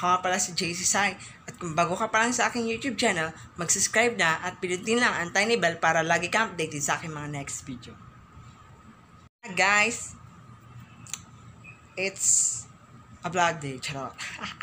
nga pala si JC Sai. At kung bago ka pa lang sa aking YouTube channel, mag-subscribe na at pinutin lang ang tiny bell para lagi kang updated sa aking mga next video. Guys, it's a vlog day. Charot.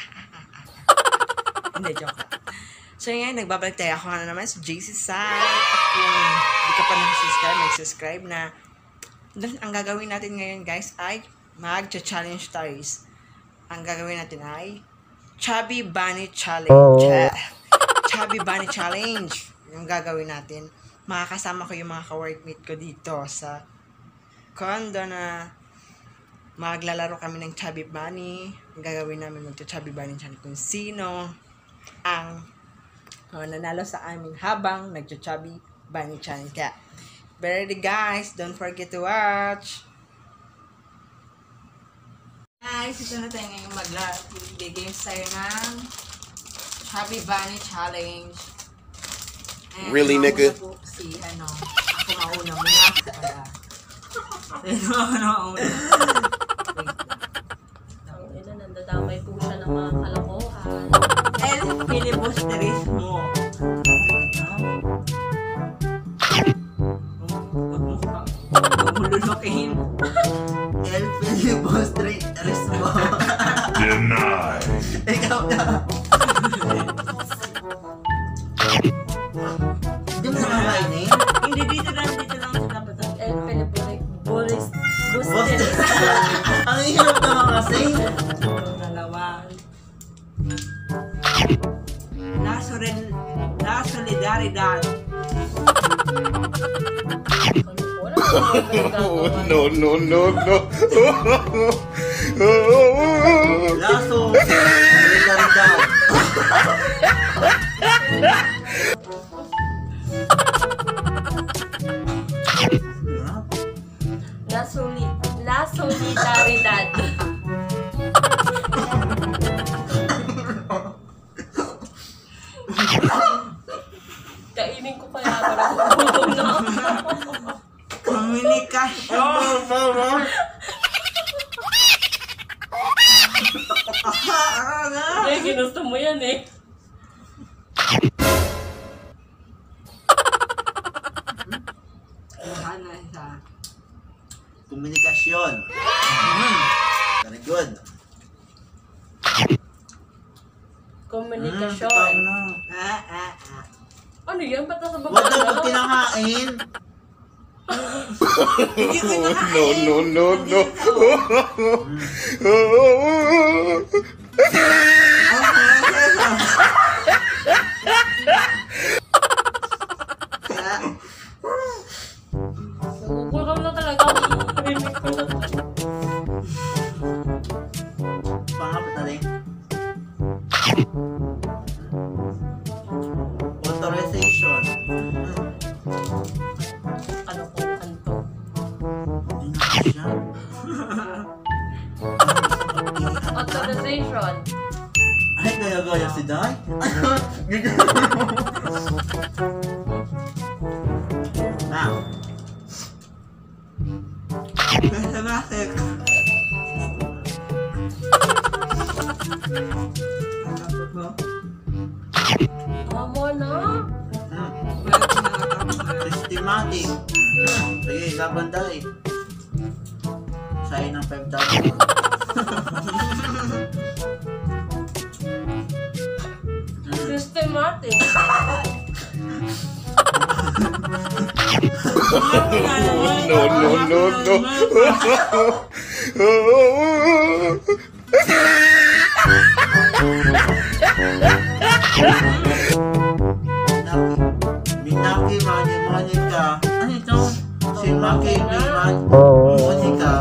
Hindi, joke lang. So yun, nagbabalik tayo. Ako nga naman si JC Sai. At kung hindi ka pa nag-subscribe, mag-subscribe na. Then, ang gagawin natin ngayon guys ay mag-challenge tayo. Ang gagawin natin ay Chubby Bunny Challenge. Chubby Bunny Challenge. Yung gagawin natin. Makakasama ko yung mga ka-workmate ko dito sa condo na maglalaro kami ng Chubby Bunny. Ang gagawin namin mag-Chubby Bunny Challenge kung sino ang nanalo sa amin habang nag-Chubby Bunny Challenge. Kaya, be ready guys. Don't forget to watch. Guys, ito na tayo ngayong mag-games tayo ng Chubby Bunny Challenge. And really, nigga? Si, ako mauna muna. Ako mauna. Nandadamay po siya ng mga kalokohan. El filibusterismo. Huwag mo lulukin. El filibusterismo. Deny. Ikaw na. Hindi mo nakakainin? Hindi, dito lang sa dapat. El filibusterismo. Ang hirap naman kasi. Dalawa. La solidaridad. No. Laso. Solidaridad. La solidaridad. Kainin ko kaya para gutom na ako. Komunikasyon. Eh, ginusto mo yan eh. Komunikasyon. Very good. Komunikasyon. Ano yan? Ba't nasa baba Huwag na? dapat kinakain. No. Nagugutom na talaga ako. Rinig ko na talaga. Pangapat na rin. Authorization. Ano ko kanto? Hindi na siya. Authorization. Ay, gaya-gaya si Day. Now. Mathematic. Tama na. Systematic. Sige, laban Day. Sa'yo ng 5,000. Systematic. Minaki, Monica. Ano ito? Si Maki, Monica.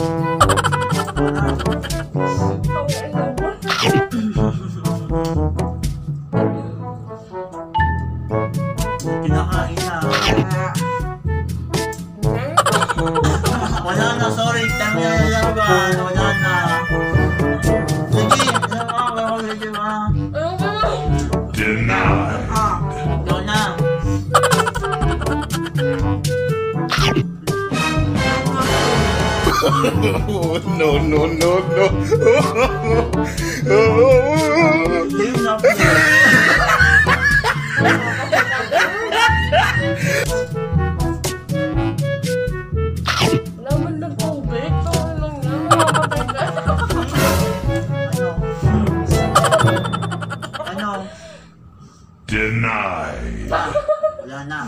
Kinakain na. Wala na, sorry. Tama na laban. Wala na. Sige, sige ba? Deny. Ikaw na. No, no, no, no. Hindi na po. Wala man lang tubig. Tawag lang yan. Mamamatay ka. Ano? Denied. Wala na.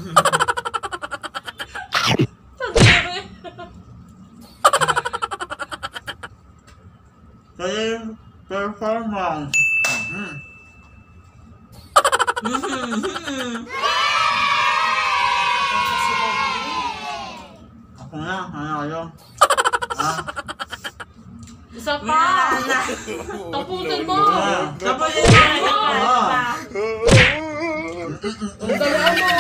Sadiri. Kaya performance. Ako na, ano? Ah, Isa pa. Tapusin mo. Tapusin mo. ah. Dalaan mo.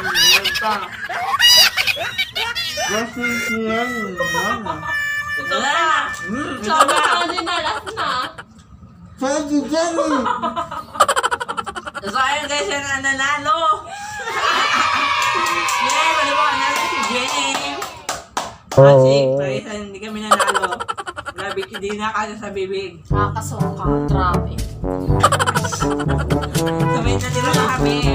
Kasi siya yun. Ano? Isa pa. Sabi ka kanina, last na. Pwede dyan eh. So, ayun guys, yung nanalo. Yay, wala ba nanalo si Jenny? Kasi, parisa, hindi kami nanalo. Grabe, hindi na kasi sa bibig. Nakakasuka. Grabe. So, may natira na kami.